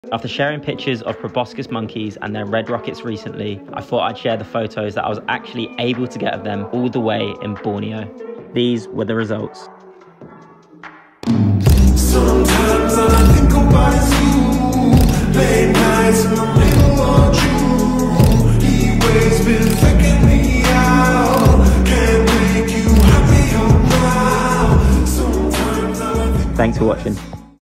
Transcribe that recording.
After sharing pictures of proboscis monkeys and their red rockets recently, I thought I'd share the photos that I was actually able to get of them all the way in Borneo. These were the results. Sometimes all I think about is you. Late nights in the middle of June. He always been faking me out. Can't make you happier now. Sometimes all I think. Thanks for watching.